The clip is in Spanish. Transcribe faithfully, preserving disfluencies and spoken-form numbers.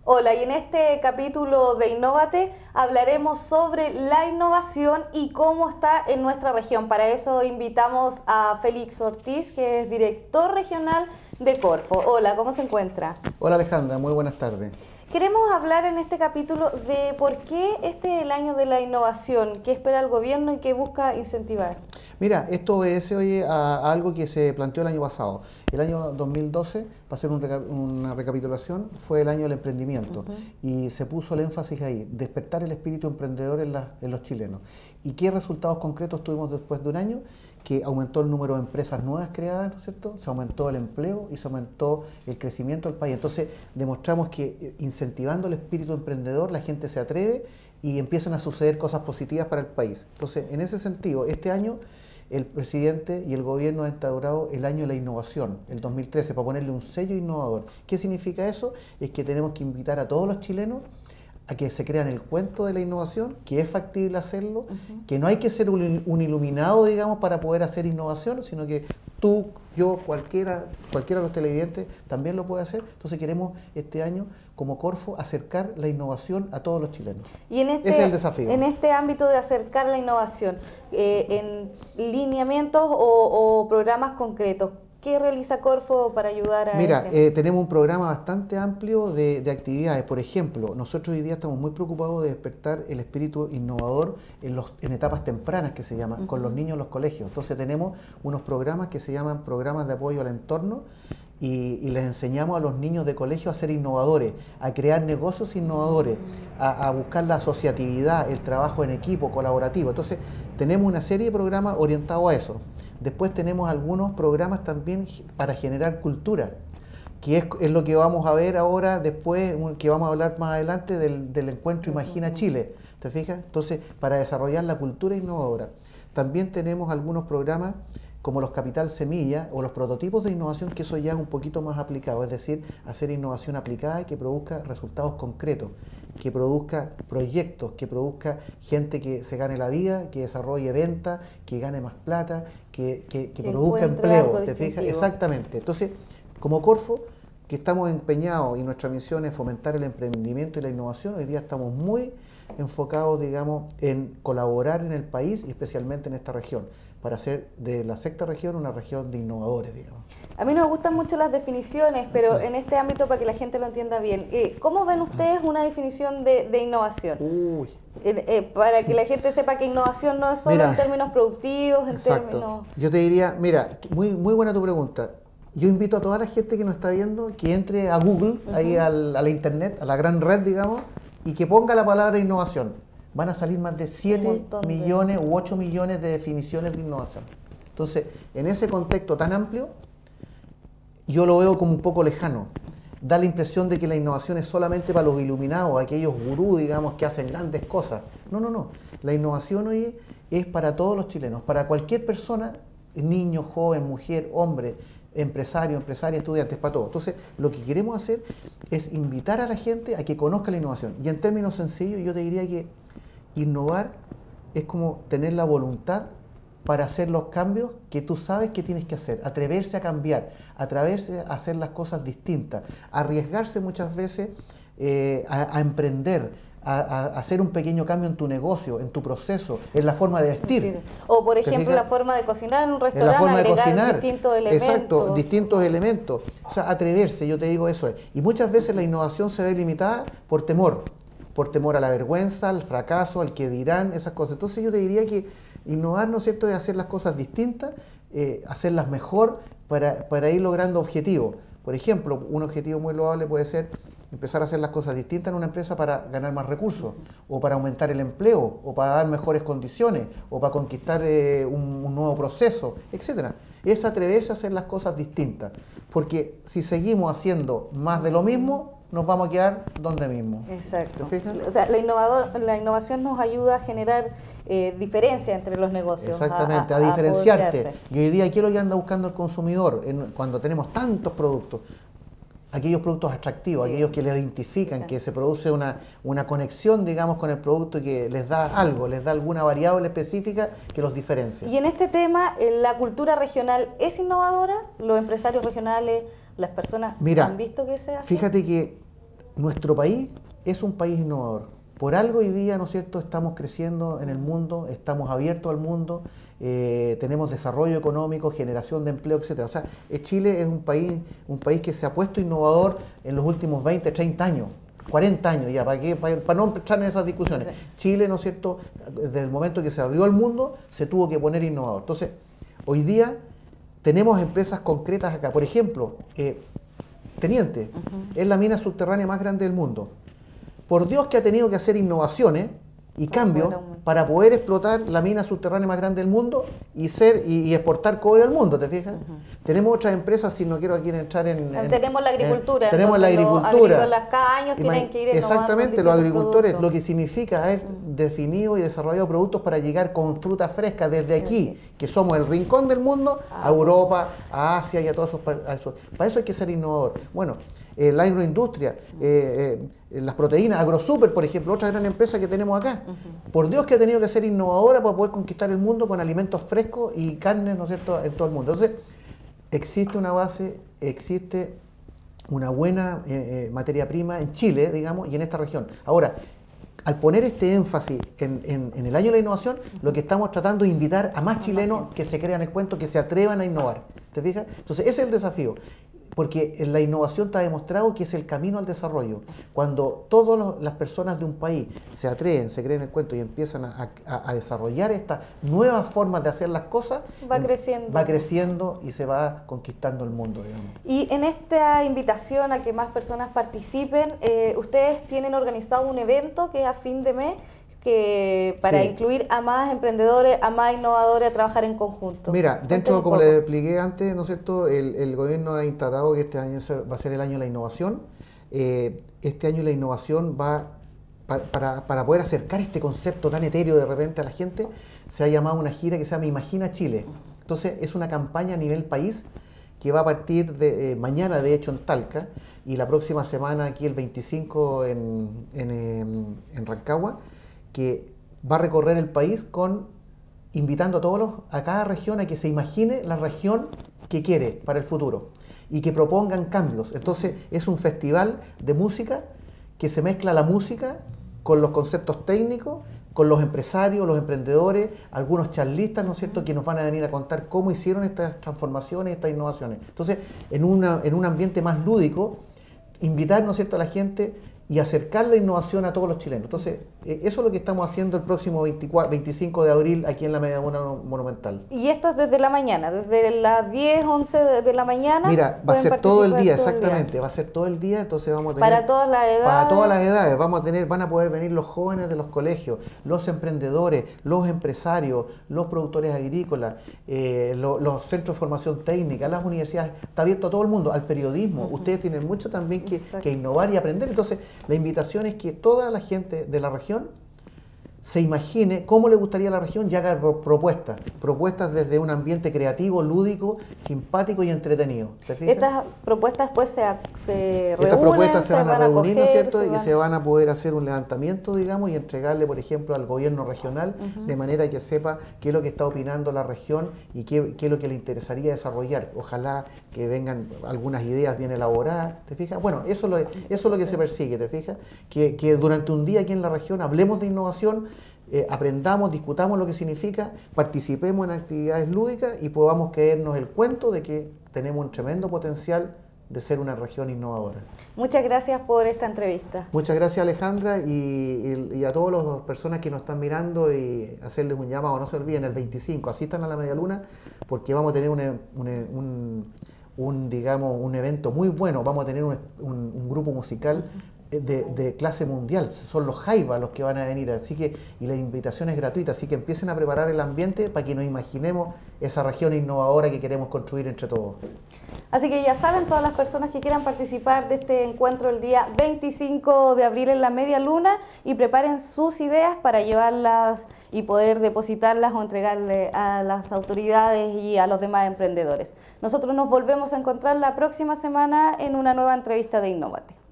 Hola, y en este capítulo de Innovate hablaremos sobre la innovación y cómo está en nuestra región. Para eso invitamos a Félix Ortiz, que es director regional de Corfo. Hola, ¿cómo se encuentra? Hola Alejandra, muy buenas tardes. Queremos hablar en este capítulo de por qué este es el año de la innovación, qué espera el gobierno y qué busca incentivar. Mira, esto obedece oye, a, a algo que se planteó el año pasado. El año dos mil doce, para hacer un reca una recapitulación, fue el año del emprendimiento. Uh-huh. Y se puso el énfasis ahí, despertar el espíritu emprendedor en, la, en los chilenos. ¿Y qué resultados concretos tuvimos después de un año? Que aumentó el número de empresas nuevas creadas, ¿no es cierto? Se aumentó el empleo y se aumentó el crecimiento del país. Entonces, demostramos que incentivando el espíritu emprendedor, la gente se atreve y empiezan a suceder cosas positivas para el país. Entonces, en ese sentido, este año el presidente y el gobierno han instaurado el año de la innovación, el dos mil trece, para ponerle un sello innovador. ¿Qué significa eso? Es que tenemos que invitar a todos los chilenos a que se crean el cuento de la innovación, que es factible hacerlo, uh-huh. que no hay que ser un, un iluminado, digamos, para poder hacer innovación, sino que tú, yo, cualquiera, cualquiera de los televidentes también lo puede hacer. Entonces queremos este año, como Corfo, acercar la innovación a todos los chilenos. Y en este, ese es el desafío. En este ámbito de acercar la innovación, eh, en lineamientos o, o programas concretos, ¿qué realiza Corfo para ayudar a Mira, este? eh, tenemos un programa bastante amplio de, de actividades. Por ejemplo, nosotros hoy día estamos muy preocupados de despertar el espíritu innovador en, los, en etapas tempranas, que se llaman, uh-huh. con los niños en los colegios. Entonces tenemos unos programas que se llaman programas de apoyo al entorno y, y les enseñamos a los niños de colegio a ser innovadores, a crear negocios innovadores, a, a buscar la asociatividad, el trabajo en equipo, colaborativo. Entonces tenemos una serie de programas orientados a eso. Después tenemos algunos programas también para generar cultura, que es, es lo que vamos a ver ahora, después, que vamos a hablar más adelante del, del encuentro Imagina Chile, ¿te fijas? Entonces, para desarrollar la cultura innovadora. También tenemos algunos programas como los Capital Semilla o los prototipos de innovación, que eso ya es un poquito más aplicado, es decir, hacer innovación aplicada y que produzca resultados concretos, que produzca proyectos, que produzca gente que se gane la vida, que desarrolle ventas, que gane más plata, que, que, que, que produzca empleo, ¿te fijas? Exactamente. Entonces, como Corfo, que estamos empeñados y nuestra misión es fomentar el emprendimiento y la innovación, hoy día estamos muy enfocados, digamos, en colaborar en el país y especialmente en esta región, para hacer de la sexta región una región de innovadores, digamos. A mí nos gustan mucho las definiciones, pero en este ámbito, para que la gente lo entienda bien, ¿cómo ven ustedes una definición de, de innovación? Uy. Eh, eh, para que la gente sepa que innovación no es solo mira, en términos productivos, en exacto. términos... Yo te diría, mira, muy, muy buena tu pregunta. Yo invito a toda la gente que nos está viendo que entre a Google, uh-huh. ahí al, a la internet, a la gran red, digamos, y que ponga la palabra innovación. Van a salir más de siete millones u ocho millones de definiciones de innovación. Entonces, en ese contexto tan amplio, yo lo veo como un poco lejano. Da la impresión de que la innovación es solamente para los iluminados, aquellos gurús, digamos, que hacen grandes cosas. No, no, no. La innovación hoy es para todos los chilenos, para cualquier persona, niño, joven, mujer, hombre, empresario, empresaria, estudiantes, para todos. Entonces, lo que queremos hacer es invitar a la gente a que conozca la innovación. Y en términos sencillos, yo te diría que innovar es como tener la voluntad para hacer los cambios que tú sabes que tienes que hacer, atreverse a cambiar, atreverse a hacer las cosas distintas, arriesgarse muchas veces eh, a, a emprender, a, a hacer un pequeño cambio en tu negocio, en tu proceso, en la forma de vestir. O por ejemplo la forma de cocinar en un restaurante, en la forma de cocinar, distintos elementos. Exacto, distintos elementos. O sea, atreverse, yo te digo eso es. Y muchas veces la innovación se ve limitada por temor, por temor a la vergüenza, al fracaso, al que dirán, esas cosas. Entonces yo te diría que innovar, ¿no es cierto?, es hacer las cosas distintas, eh, hacerlas mejor para, para ir logrando objetivos. Por ejemplo, un objetivo muy loable puede ser empezar a hacer las cosas distintas en una empresa para ganar más recursos, o para aumentar el empleo, o para dar mejores condiciones, o para conquistar eh, un, un nuevo proceso, etcétera. Es atreverse a hacer las cosas distintas, porque si seguimos haciendo más de lo mismo, nos vamos a quedar donde mismo. Exacto. ¿Te fijas? O sea, la, innovador, la innovación nos ayuda a generar eh, diferencia entre los negocios. Exactamente, a, a, a diferenciarte. Y hoy día, ¿qué es lo que anda buscando el consumidor en, cuando tenemos tantos productos? Aquellos productos atractivos, sí. aquellos que les identifican, sí. que se produce una, una conexión, digamos, con el producto que les da algo, les da alguna variable específica que los diferencia. Y en este tema, ¿la cultura regional es innovadora? ¿Los empresarios regionales, las personas Mira, han visto que sea así? Fíjate que nuestro país es un país innovador. Por algo hoy día, ¿no es cierto?, estamos creciendo en el mundo, estamos abiertos al mundo, eh, tenemos desarrollo económico, generación de empleo, etcétera. O sea, Chile es un país, un país que se ha puesto innovador en los últimos veinte, treinta años. cuarenta años ya, ¿para qué? Para, para no entrar en esas discusiones. Sí. Chile, ¿no es cierto?, desde el momento que se abrió al mundo, se tuvo que poner innovador. Entonces, hoy día tenemos empresas concretas acá. Por ejemplo, eh, Teniente, uh-huh. es la mina subterránea más grande del mundo. Por Dios que ha tenido que hacer innovaciones y cambios para poder explotar la mina subterránea más grande del mundo y ser y, y exportar cobre al mundo, ¿te fijas? Uh-huh. Tenemos otras empresas, si no quiero aquí entrar en... en tenemos la agricultura. En, tenemos la agricultura. Los cada año tienen que ir exactamente, los agricultores, productos. Lo que significa haber uh-huh. definido y desarrollado productos para llegar con fruta fresca desde aquí, uh-huh. que somos el rincón del mundo, ah, a Europa, a Asia y a todos esos, a esos. Para eso hay que ser innovador. Bueno, eh, la agroindustria, eh, eh, las proteínas, AgroSuper, por ejemplo, otra gran empresa que tenemos acá. Uh-huh. Por Dios que ha tenido que ser innovadora para poder conquistar el mundo con alimentos frescos y carnes, ¿no es cierto?, en todo el mundo. Entonces, existe una base, existe una buena eh, eh, materia prima en Chile, digamos, y en esta región. Ahora, al poner este énfasis en, en, en el año de la innovación, uh-huh. lo que estamos tratando es invitar a más chilenos que se crean el cuento, que se atrevan a innovar. ¿Te fijas? Entonces, ese es el desafío. Porque en la innovación está demostrado que es el camino al desarrollo. Cuando todas las personas de un país se atreven, se creen el cuento y empiezan a, a, a desarrollar estas nuevas formas de hacer las cosas, va creciendo. va creciendo y se va conquistando el mundo, digamos. Y en esta invitación a que más personas participen, eh, ustedes tienen organizado un evento que es a fin de mes, que para sí. incluir a más emprendedores, a más innovadores a trabajar en conjunto. Mira, dentro, como le expliqué antes, ¿no es cierto?, el, el gobierno ha instalado que este año va a ser el año de la innovación. Eh, este año la innovación va, para, para, para poder acercar este concepto tan etéreo de repente a la gente, se ha llamado una gira que se llama Imagina Chile. Entonces, es una campaña a nivel país que va a partir de eh, mañana, de hecho, en Talca, y la próxima semana aquí el veinticinco en, en, en, en Rancagua, que va a recorrer el país con invitando a todos los, a cada región a que se imagine la región que quiere para el futuro y que propongan cambios. Entonces es un festival de música que se mezcla la música con los conceptos técnicos, con los empresarios, los emprendedores, algunos charlistas, ¿no es cierto?, que nos van a venir a contar cómo hicieron estas transformaciones, estas innovaciones. Entonces, en, una, en un ambiente más lúdico, invitar, ¿no es cierto?, a la gente y acercar la innovación a todos los chilenos. Entonces, eh, eso es lo que estamos haciendo el próximo veinticuatro, veinticinco de abril aquí en la Media Luna Monumental. ¿Y esto es desde la mañana? ¿Desde las diez, once de la mañana? Mira, va a ser todo el día, exactamente, día. va a ser todo el día, entonces vamos a tener... Para todas las edades. Para todas las edades, vamos a tener, van a poder venir los jóvenes de los colegios, los emprendedores, los empresarios, los productores agrícolas, eh, lo, los centros de formación técnica, las universidades, está abierto a todo el mundo, al periodismo. Uh-huh. Ustedes tienen mucho también que, que innovar y aprender, entonces la invitación es que toda la gente de la región se imagine cómo le gustaría a la región y haga propuestas, propuestas desde un ambiente creativo, lúdico, simpático y entretenido. Estas propuestas después se, se reúnen, Estas propuestas se, se van, van a reunir, ¿no es cierto? Se y van... se van a poder hacer un levantamiento, digamos, y entregarle, por ejemplo, al gobierno regional, uh-huh. de manera que sepa qué es lo que está opinando la región y qué, qué es lo que le interesaría desarrollar. Ojalá que vengan algunas ideas bien elaboradas, ¿te fijas? Bueno, eso es lo, eso es lo que sí. se persigue, ¿te fijas? Que, que durante un día aquí en la región hablemos de innovación, Eh, aprendamos, discutamos lo que significa, participemos en actividades lúdicas y podamos creernos el cuento de que tenemos un tremendo potencial de ser una región innovadora. Muchas gracias por esta entrevista. Muchas gracias, Alejandra, y, y, y a todas las personas que nos están mirando y hacerles un llamado, no se olviden, el veinticinco, asistan a la Media Luna porque vamos a tener una, una, un, un, digamos, un evento muy bueno, vamos a tener un, un, un grupo musical De, de clase mundial, son los Jaiba los que van a venir, así que, y la invitación es gratuita, así que empiecen a preparar el ambiente para que nos imaginemos esa región innovadora que queremos construir entre todos. Así que ya saben, todas las personas que quieran participar de este encuentro el día veinticinco de abril en la Media Luna y preparen sus ideas para llevarlas y poder depositarlas o entregarle a las autoridades y a los demás emprendedores. Nosotros nos volvemos a encontrar la próxima semana en una nueva entrevista de Innovate.